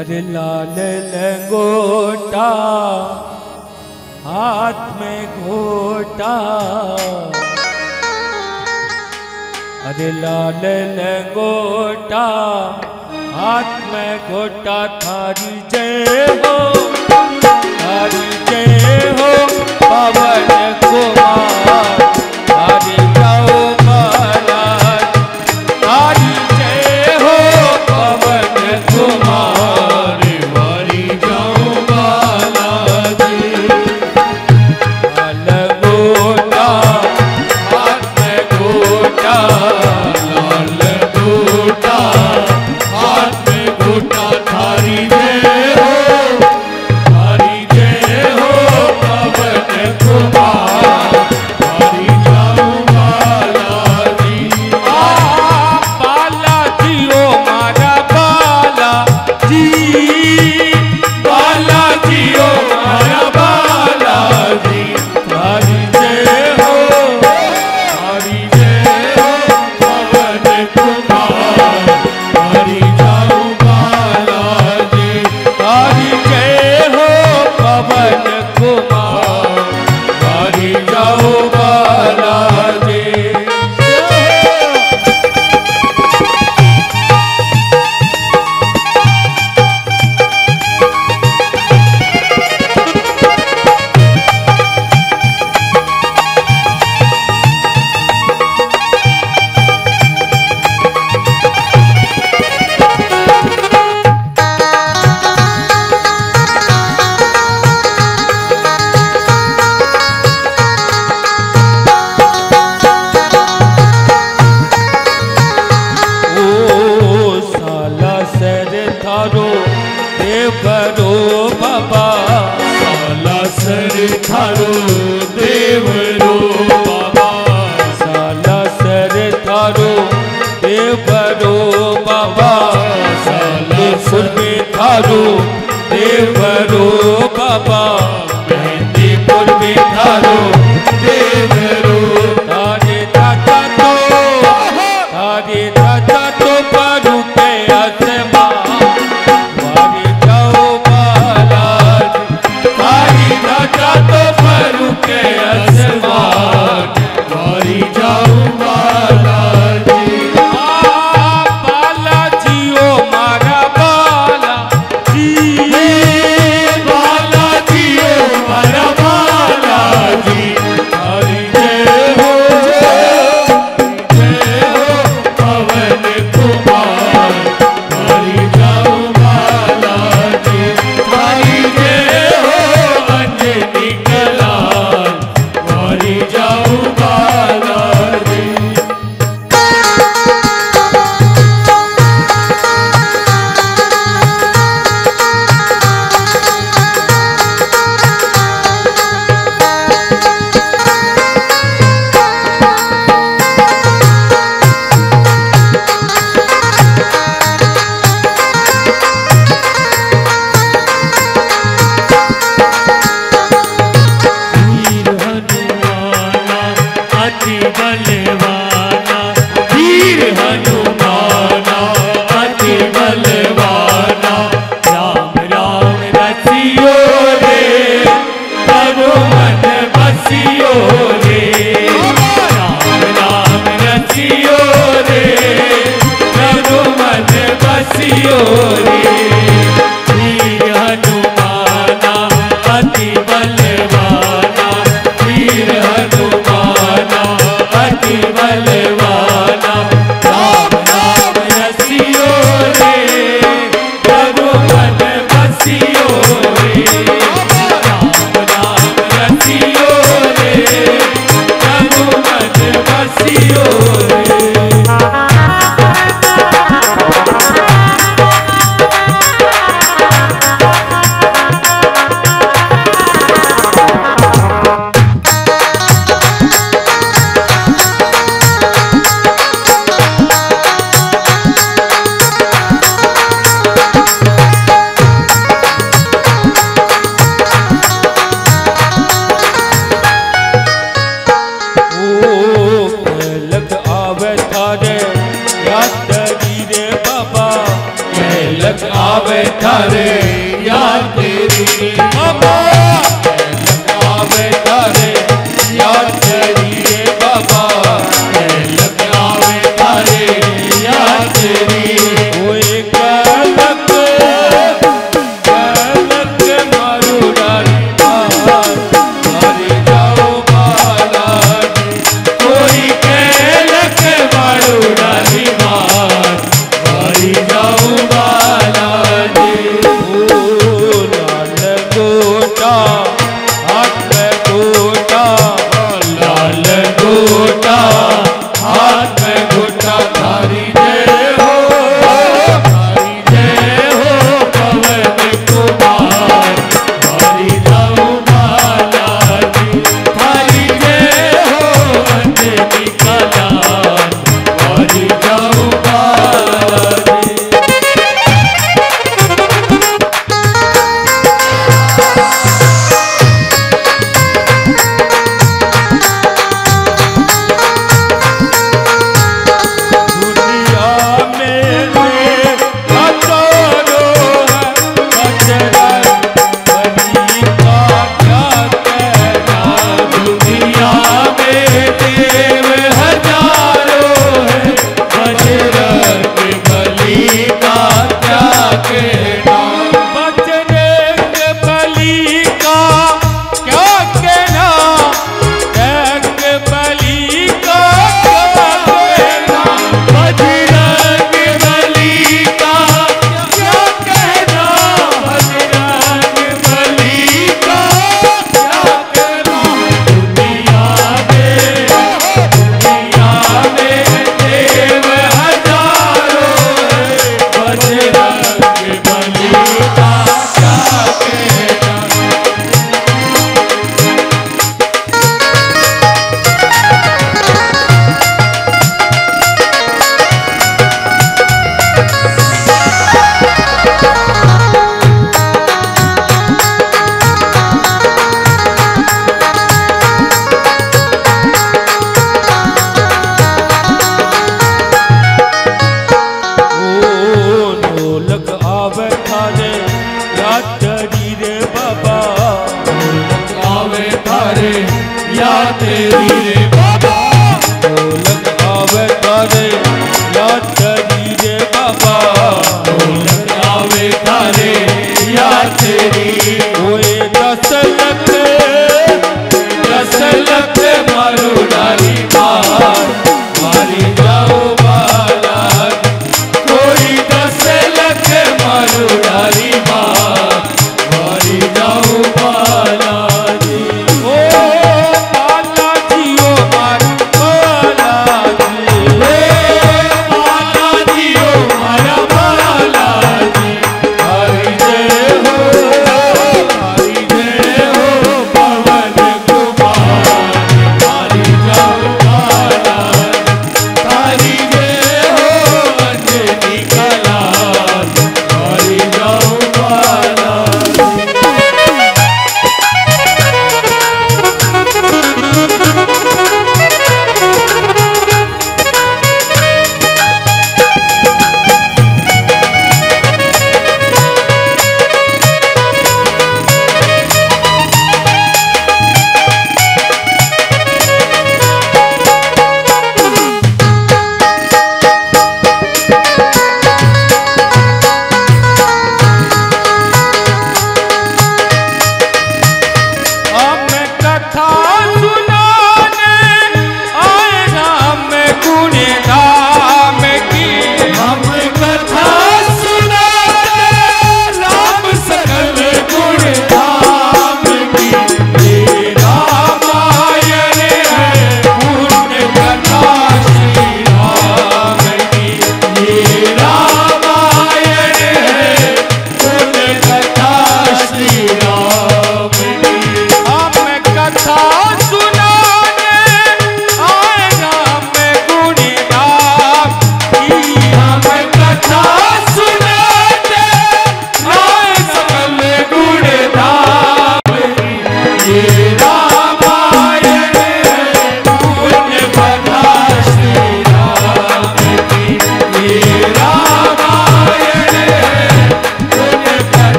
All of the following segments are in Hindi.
अरे लाल लंगोटा हाथ में घोटा, अरे लाल लंगोटा हाथ में घोटा, थारी जय हो, थारी जय हो पवन कुमार, थारी जाओ महाराज, थारी जय हो पवन कुमार, वारी जाओ बालाजी। लाल गोटा हाथ में घोटा, लाल गोटा हाथ में घोटा, थारी जय हो पवन कुमार, थारी जाओ बालाजी। बालाजी ओ मारा बालाजी, बालाजी ओ मारा बालाजी, थारी जय हो पवन कुमार, थारी जाओ बालाजी। थारी जय हो पवन कुमार, थारी जाओ बालाजी। देवरो बाबा, साला सर थारो देवरो बाबा, साला सर थारो देवरो बाबा, सालेपुर में थारो देवरो बाबा, मेहंदीपुर में थारो देवरो, थारे दादा तो, थारे दादा तो पारू पे आसमान, वारी जाओ बालाजी, थारी दादा तो फरू के आसमान, वारी जाओ बालाजी। बालाजी ओ मारा बालाजी, बालाजी ओ मारा बालाजी, आवे थारे याद तेरी बाबा आवे थारे याद तेरी बाबा आवे थारे याद तेरी कोई कलक मारू डाली मारी जाओ बालाजी कोई केलक मारू डाली मारी जाऊं बालाजी लाल गोटा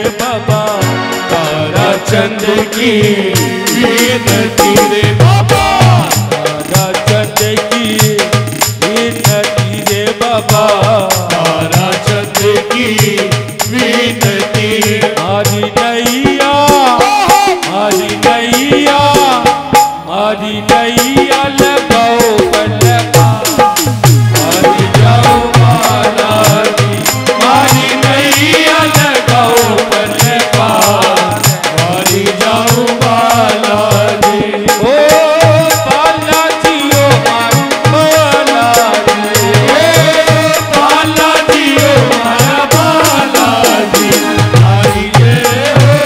रे बाबा तारा चंद की विनती रे बाबा, तारा चंद की विनती रे बाबा तारा चंद की विनती। हरी नैया हरी नैया हरी नैया लगाओ बल्लभा हरि जाओ माला दी, हरि नैया लगाओ बल्लभा, हरि जाओ माला दी। ओ बाला जियो मारा बाला रे बाला जियो मारा बाला जी, हरि जय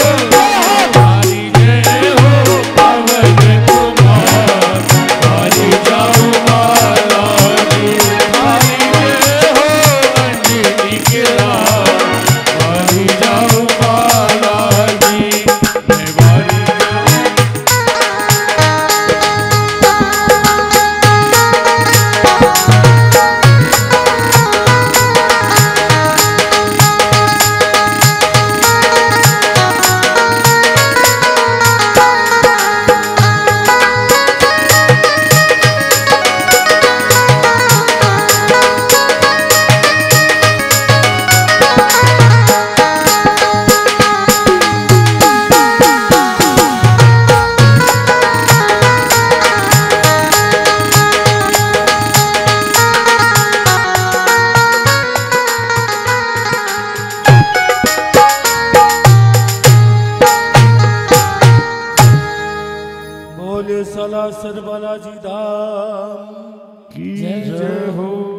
हो पवन कुमार, हरि जाओ माला जी, हरि जय हो अंजनी के राम, हरि जाओ माला जी। मैं हरि बोले सलासर बालाजी धाम की जय हो।